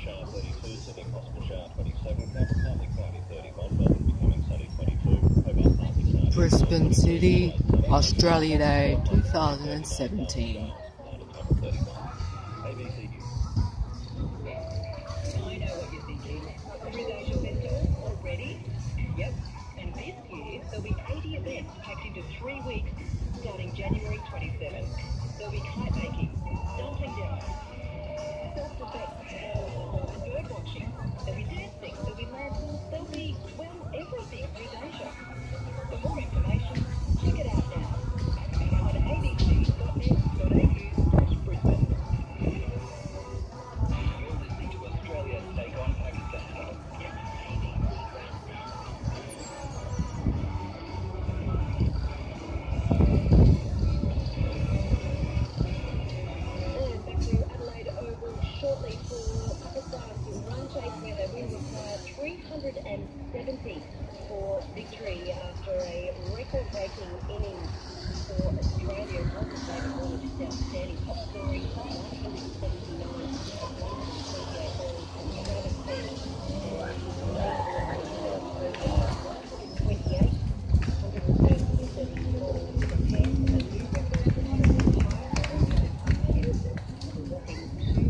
Brisbane City, Australia Day 2017. I know what you're thinking. Through Asia Festival already? Yep. And this year, there'll be 80 events packed into 3 weeks, starting January 27th. There'll be kite making, dumpling dinner, self-defense, and bird watching. There'll be dancing, there'll be lanterns, there'll be, well, everything through Asia. For more information, check it out now at abc.net.au/Brisbane. You're listening to Australia's Take on Pakistan. And back to Adelaide Oval shortly for Pakistan's run chase, where they will require 370 for victory after a record-breaking innings for Australia. It wasn't David Warner, just outstanding top scoring, 179 of 128 balls from Travis Head and David 128, 137 balls from Head, a new record for Australia's highest scoring whopping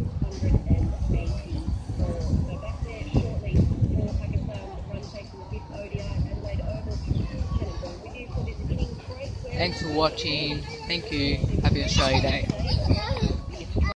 284. So back there shortly for Pakistan's run chasing the fifth ODI Adelaide Oval. Shannon Byrne with you for this innings break. Thanks for watching. Thank you. Happy Australia Day.